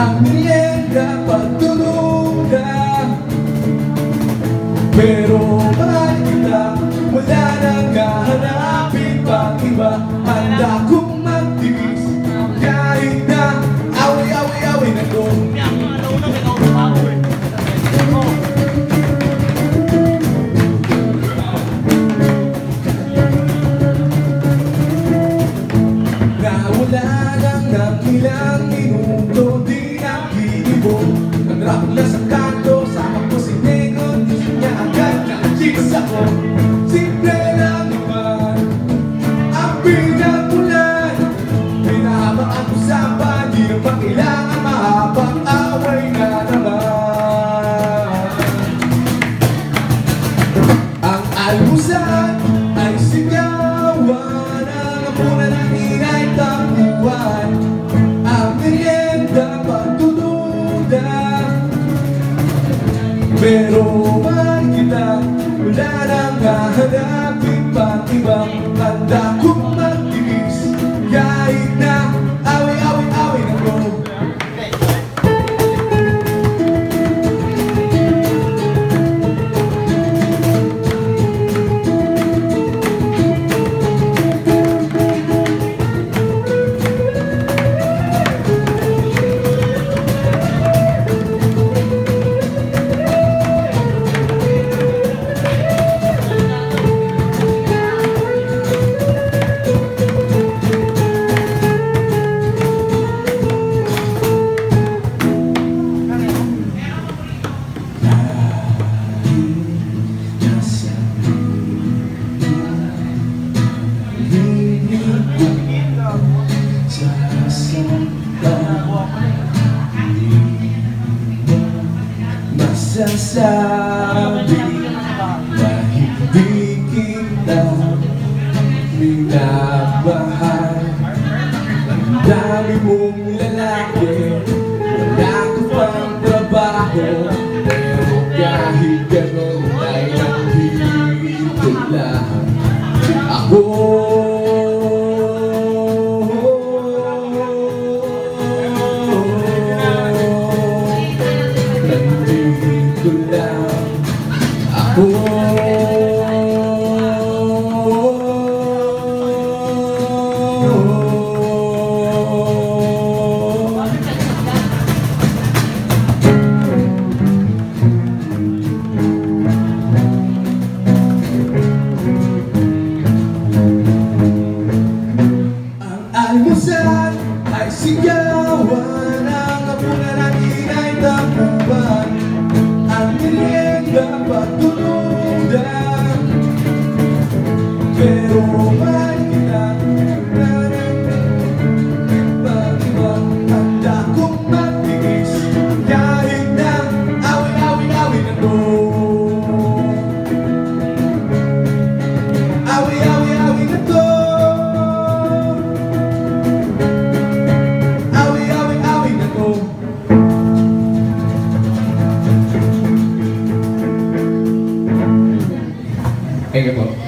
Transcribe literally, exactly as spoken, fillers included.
ang merienda pagtulungan. Pero mahal kita, wala nang hahanapin pang iba. Handa kong magtiis kahit na away-away-away na ko. Nawala lang ng ilang minuto, di nakikibo. Ang rap na sa kanto, sama ko si Negro, gusto niya agad nakachicks ako. Simple lang naman ang pinagmulan, pinahaba ang usapan, di na pa kailangan mahabang away na naman. Ang almusal ay sigawan, ang apunan ng inay tambuhan, ang merienda pagtutunan. Pero mahal kita, wala nang hahanapin pang ibang. Handa kong magtiis kahit na away-away-away na ko. Masasabi na hindi kita minamahal. Ang dami mong lalaki, wala ko pang trabaho, pero kahit gano'n ay nandito lang ako. Nandito lang ako. Ang almusal ay sigawan, ang apunan ng inay tambuhan, ang merienda pagtulungan. Pero mahal kita, pag-ibang handa kong magtiis kahit na away-away-away na to. Away-away-away na to. Away-away-away na to. Thank you po.